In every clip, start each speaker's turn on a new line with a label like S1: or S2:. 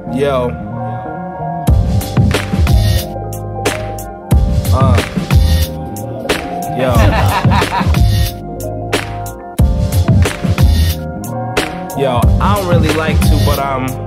S1: Yo. Yo. Yo, I don't really like to, but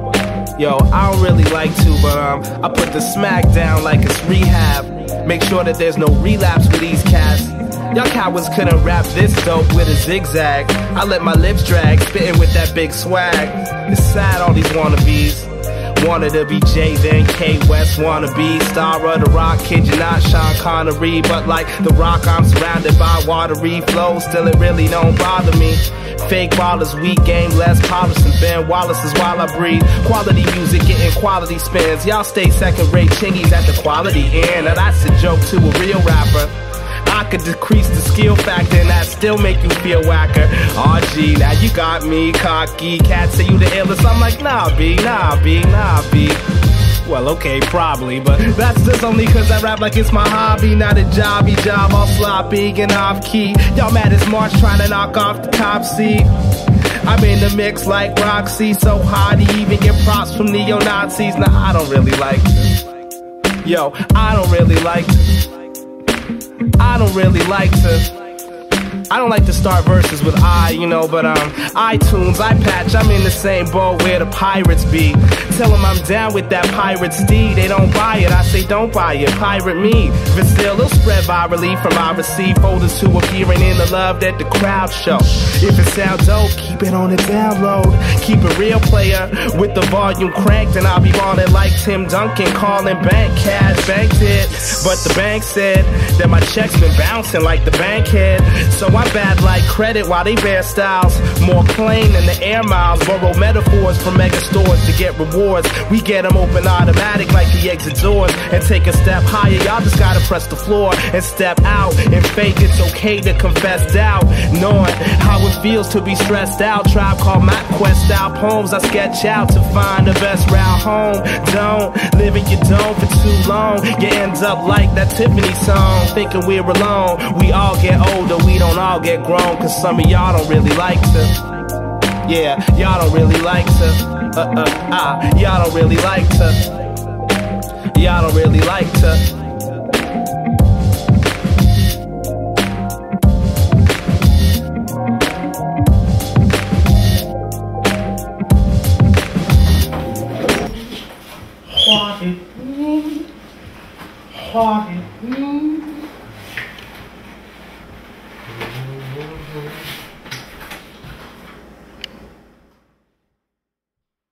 S1: I put the smack down like it's rehab. Make sure that there's no relapse with these cats. Y'all cowards couldn't rap this dope with a zigzag. I let my lips drag, spitting with that big swag. It's sad all these wannabes wanted to be Jay, then K West wannabe star of the rock. Kid you not, Sean Connery, but like the rock I'm surrounded by watery flows. Still it really don't bother me. Fake ballers, weak game, less polished than Ben Wallace's while I breathe. Quality music, getting quality spins. Y'all stay second-rate chingies at the quality end. Now that's a joke to a real rapper. I could decrease the skill factor and that still make you feel whacker. RG, now you got me cocky. Cats say you the illest. I'm like, nah, B. Well, okay, probably, but that's just only cause I rap like it's my hobby, not a job all sloppy and off key. Y'all mad as March trying to knock off the top seat. I'm in the mix like Roxy, so hard to even get props from neo-Nazis. Nah, I don't really like to. Yo, I don't really like to. I don't like to start verses with but iTunes, iPatch, I'm in the same boat where the pirates be. Tell them I'm down with that pirate steed. They don't buy it, I say don't buy it, pirate me. But still, it'll spread virally from I receive folders to appearing in the love that the crowd show. If it sounds dope, keep it on the download. Keep it real, player, with the volume cranked, and I'll be ballin' like Tim Duncan, calling bank cash, banked it. But the bank said that my check's been bouncing like the bank head. So I'm bad like credit while they bear styles. More plain than the air miles. Borrow metaphors from mega stores to get rewards. We get them open automatic like the exit doors. And take a step higher, y'all just gotta press the floor and step out. And fake it's okay to confess doubt. Knowing how it feels to be stressed out. Tribe called Mac Quest style poems I sketch out to find the best route home. Don't live in your dome for too long. You end up like that Tiffany song, thinking we're alone. We all get older, we don't all get grown, cause some of y'all don't really like to. Yeah, y'all don't really like to. Y'all don't really like to. Y'all don't really like to. Heart it,